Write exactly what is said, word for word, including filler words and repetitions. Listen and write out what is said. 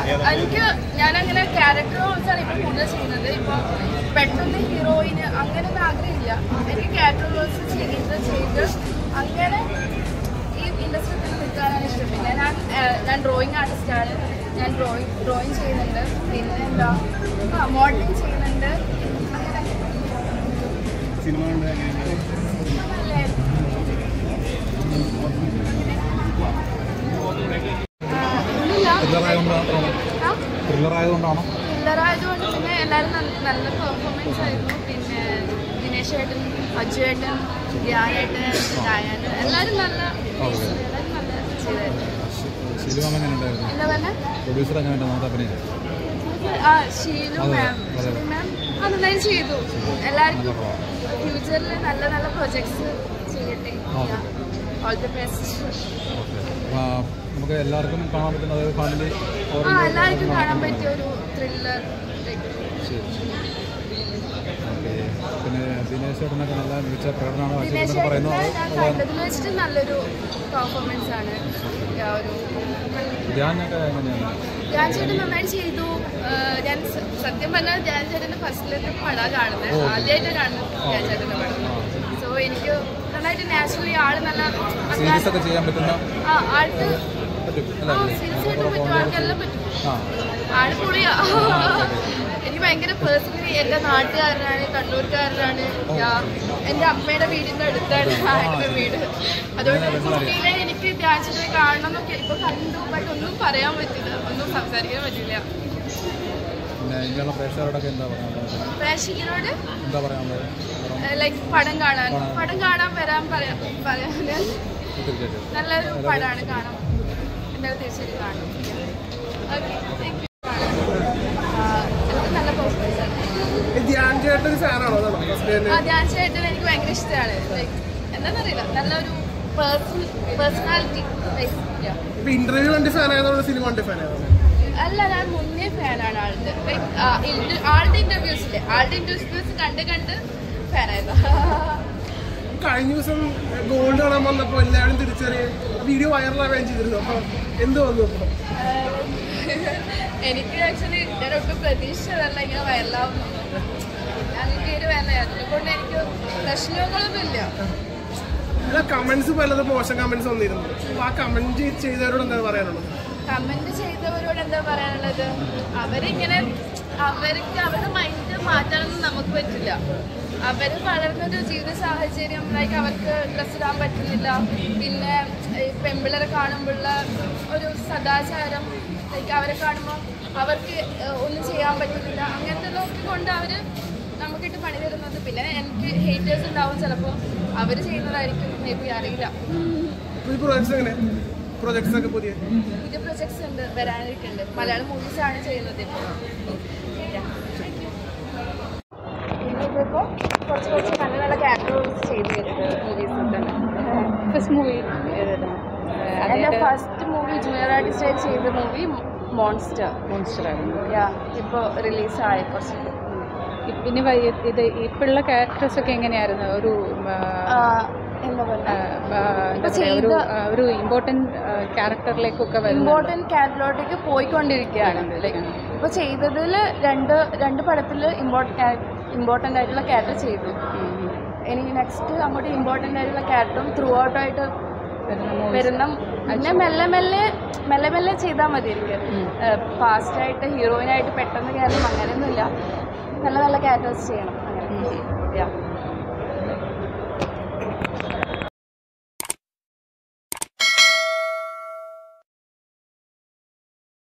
എനിക്ക് ഞാനങ്ങനെ ക്യാരക്ടർ റോൾസാണ് ഇപ്പോൾ കൂടുതൽ ചെയ്യുന്നത്. ഇപ്പോൾ പെട്ടെന്ന് ഹീറോയിന് അങ്ങനെയൊന്നും ആഗ്രഹമില്ല. എനിക്ക് ക്യാരക്ടർ റോൾസ് ചെയ്ത് ചെയ്ത് അങ്ങനെ ഈ ഇൻഡസ്ട്രിയിൽ നിൽക്കാനാണ് ഇഷ്ടം. പിന്നെ ഞാൻ ഞാൻ ഡ്രോയിങ് ആർട്ടിസ്റ്റാണ്. ഞാൻ ഡ്രോയിങ് ഡ്രോയിങ് ചെയ്യുന്നുണ്ട്. പിന്നെ എന്താ ആ മോഡലിംഗ് ചെയ്യുന്നുണ്ട്. അങ്ങനെ സിനിമ ത്രില്ലറായതുകൊണ്ടാണോ? ത്രില്ലറായതുകൊണ്ട് പിന്നെ എല്ലാവരും നല്ല പെർഫോമൻസ് ആയിരുന്നു. പിന്നെ ദിനേശ് ഏട്ടൻ, അജു ഏട്ടൻ, ധ്യാനേട്ടൻ, ധയാൻ എല്ലാവരും നല്ല എല്ലാവരും നല്ല ചെയ്തായിരുന്നു. എന്താ പറഞ്ഞ ആ ഷീലു മാം ഷീലു മാം അത് നന്നായി ചെയ്തു. എല്ലാവർക്കും ഫ്യൂച്ചറിൽ നല്ല നല്ല പ്രൊജക്ട്സ് ചെയ്യട്ടെ. All the best. നമുക്ക് എല്ലാവർക്കും കാണാൻ പറ്റുന്നത് ഫാമിലി ആ എല്ലാവർക്കും കാണാൻ പറ്റിയ ഒരു ത്രില്ലർ. പിന്നെ ദിനേശ് ചേട്ടനൊക്കെ നല്ല മികച്ച പ്രകടനമാണ്. ദിനേശ് ചേട്ടനെ ഞാൻ കണ്ടതിൽ വെച്ചിട്ട് നല്ലൊരു പെർഫോമൻസ് ആണ്. ഒരു ധ്യാനൊക്കെ എങ്ങനെയാണ്? ധ്യാൻ ചേട്ടൻ നന്നായി ചെയ്തു. ഞാൻ സത്യം പറഞ്ഞാൽ ധ്യാൻ ചേട്ടൻ്റെ ഫസ്റ്റിലത്തെ പടം കാണുന്നത് ആദ്യമായിട്ട് കാണുന്നത് ധ്യാൻ ചേട്ടൻ്റെ പടം. സോ എനിക്ക് നന്നായിട്ട് നാച്ചുറലി ആള് നല്ല ആ ആൾക്ക് സീരിയസ് ആയിട്ട് പറ്റും. ആൾക്കെല്ലാം പറ്റും. ആള് പൊളിയാ. എനിക്ക് ഭയങ്കര പേഴ്സണലി എൻ്റെ നാട്ടുകാരനാണ്, കണ്ണൂർക്കാരനാണ്. എൻ്റെ അമ്മയുടെ വീടിൻ്റെ അടുത്താണ് ആളുടെ വീട്. അതുകൊണ്ട് കുട്ടിയിലെ എനിക്ക് ധ്യാൻ ചേട്ടനെ കാണണം എന്നൊക്കെ ഇപ്പൊ കണ്ടു. ബട്ട് ഒന്നും പറയാൻ പറ്റില്ല, ഒന്നും സംസാരിക്കാൻ പറ്റില്ല. പ്രേക്ഷകരോട് ലൈക്ക് പടം കാണാൻ പടം കാണാൻ വരാൻ പറയാൻ പറയാന് നല്ലൊരു പടമാണ്. കാണാം, എന്തായാലും തീർച്ചയായിട്ടും കാണാം. Okay, thank you. നല്ല പെർഫോമൻസ് ആണ്. ധ്യാൻ ചേട്ടൻ ഫാനാണോ? ആ ധ്യാൻ ചേട്ടൻ എനിക്ക് ഭയങ്കര ഇഷ്ടമാണ്. ലൈക്ക് എന്താണെന്നറിയില്ല, നല്ലൊരു പേഴ്സണാലിറ്റി. ഇന്റർവ്യൂ കണ്ട് ഫാനായതുകൊണ്ട് സിനിമ കണ്ട് ഫാനായതാണ്? അല്ല, ഞാൻ മുന്നേ ഫാനാണ് ആളുടെ. ലൈക്ക് ആളുടെ ഇന്റർവ്യൂസിലെ ആളുടെ ഇന്റർവ്യൂസ് കണ്ട് കണ്ട് ഫാനായതാ. കഴിഞ്ഞ ദിവസം ഗോൾഡ് കാണാൻ വന്നപ്പോ എല്ലാവരും തിരിച്ചറിയ വീഡിയോ വൈറലാവുകയും ചെയ്തിരുന്നു. അപ്പൊ എന്ത് വന്നു? എനിക്ക് ആക്ച്വലി ഞാൻ ഒട്ടും പ്രതീക്ഷിച്ചതല്ല ഇങ്ങനെ വൈറലാവുന്നു. ഞാൻ പേര് വയറലായി. അതുകൊണ്ട് എനിക്ക് പ്രശ്നങ്ങളൊന്നും ഇല്ല. അല്ല, കമന്റ്സ് പലതും മോശം കമന്റ്സ് വന്നിരുന്നു. അപ്പൊ ആ കമന്റ് ചെയ്തവരോട് എന്താ പറയാനുള്ളത്? കമന്റ് ചെയ്തവരോട് എന്താ പറയാനുള്ളത്? അവരിങ്ങനെ അവർക്ക് അവരുടെ മൈൻഡ് മാറ്റാനൊന്നും നമുക്ക് പറ്റില്ല. അവർ വളർന്നൊരു ജീവിത സാഹചര്യം, ലൈക്ക് അവർക്ക് ഡ്രസ്സ് ഇടാൻ പറ്റുന്നില്ല. പിന്നെ പെൺപിള്ളേരെ കാണുമ്പോഴുള്ള ഒരു സദാചാരം, ലൈക്ക് അവരെ കാണുമ്പോൾ അവർക്ക് ഒന്നും ചെയ്യാൻ പറ്റുന്നില്ല. അങ്ങനത്തെ നോക്കിക്കൊണ്ട് അവർ നമുക്കിട്ട് പണി തരുന്നത്. പിന്നെ എനിക്ക് ഹേറ്റേഴ്സ് ഉണ്ടാവും, ചിലപ്പോൾ അവർ ചെയ്യുന്നതായിരിക്കും, മേ ബി അറിയില്ല. പുതിയ പ്രൊജക്ട്സ് ഉണ്ട്, വരാനിരിക്കുന്നുണ്ട്. മലയാളം മൂവീസാണ് ചെയ്യുന്നത് ഇപ്പോൾ. പിന്നെ ഇപ്പോൾ കുറച്ച് കുറച്ച് നല്ല നല്ല ക്യാരക്ടേഴ്സ് ചെയ്ത് മൂവീസ് ഉണ്ട്. ഫസ്റ്റ് മൂവി എൻ്റെ ഫസ്റ്റ് മൂവി ജൂനിയർ ആർട്ടിസ്റ്റായിട്ട് ചെയ്ത മൂവി മോൺസ്റ്റർ മോൺസ്റ്റർ ആയിരുന്നു. യാ ഇപ്പോൾ റിലീസായി കുറച്ച്. പിന്നെ ഇത് ഇപ്പോഴുള്ള ക്യാരക്ടേഴ്സൊക്കെ എങ്ങനെയായിരുന്നു? ഒരു എന്താ പറയുക, ഒരു ഇമ്പോർട്ടൻറ്റ് ക്യാരക്ടറിലേക്കൊക്കെ ഇമ്പോർട്ടൻറ്റ് ക്യാരക്ടറിലോട്ടേക്ക് പോയിക്കൊണ്ടിരിക്കുകയാണ്. ലൈക്ക് ഇപ്പോൾ ചെയ്തതിൽ രണ്ട് രണ്ട് പടത്തിൽ ഇമ്പോർട്ടൻ്റ് ഇമ്പോർട്ടൻ്റ് ആയിട്ടുള്ള ക്യാരക്ടർ ചെയ്തു. ഇനി നെക്സ്റ്റ് അങ്ങോട്ട് ഇമ്പോർട്ടൻ്റ് ആയിട്ടുള്ള ക്യാരക്ടറും ത്രൂ ഔട്ടായിട്ട് വരുന്ന. പിന്നെ മെല്ലെ മെല്ലെ മെല്ലെ മെല്ലെ ചെയ്താൽ മതി. എനിക്ക് ഫാസ്റ്റായിട്ട് ഹീറോയിനായിട്ട് പെട്ടെന്ന് കയറണം അങ്ങനെയൊന്നുമില്ല. നല്ല നല്ല ക്യാരക്ടേഴ്സ് ചെയ്യണം. അങ്ങനെ